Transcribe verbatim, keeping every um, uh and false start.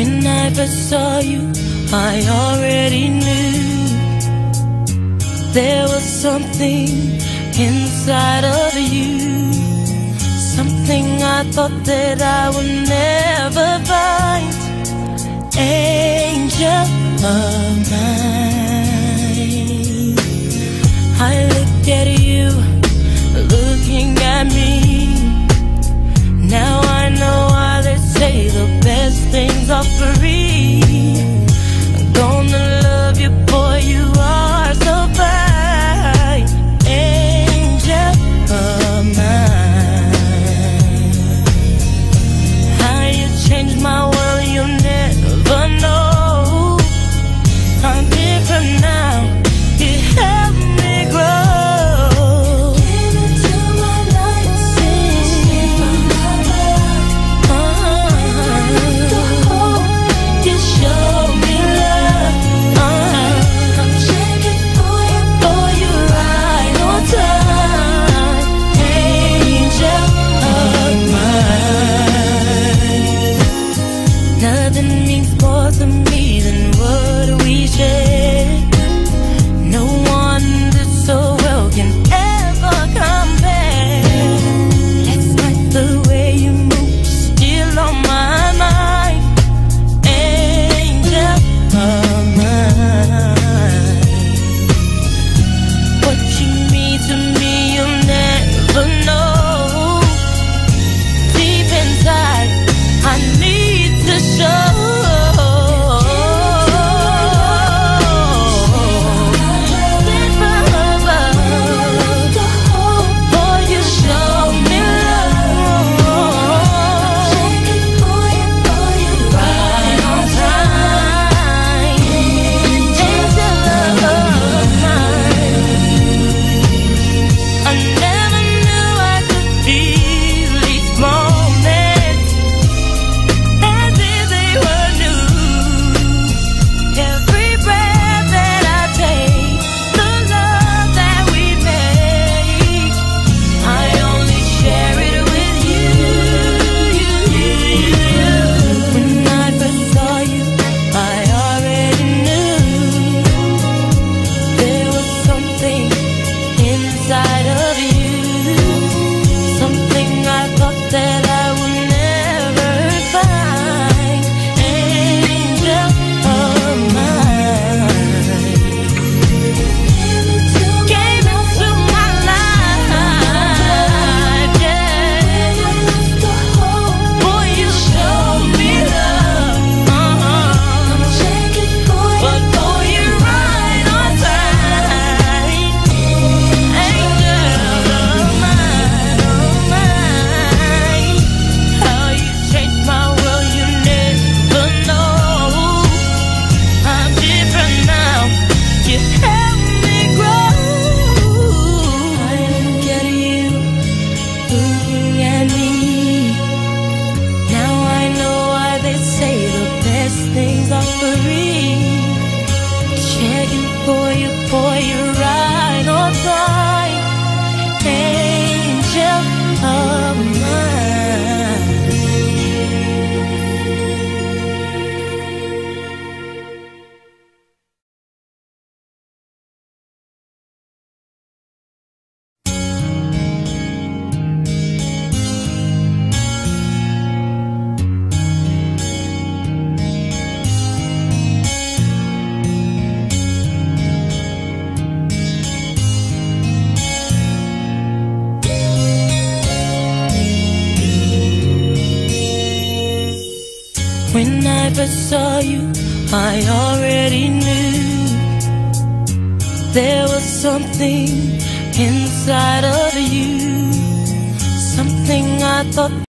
When I first saw you, I already knew there was something inside of you, something I thought that I would never find. Angel of mine, I look at you, looking at me. Now I know why they say the best things are free. I'm gonna love you, boy, you are so fine. Angel of mine, how you changed my world, you'll never know. I'm different now, you help me grow. When I first saw you, I already knew there was something inside of you, something I thought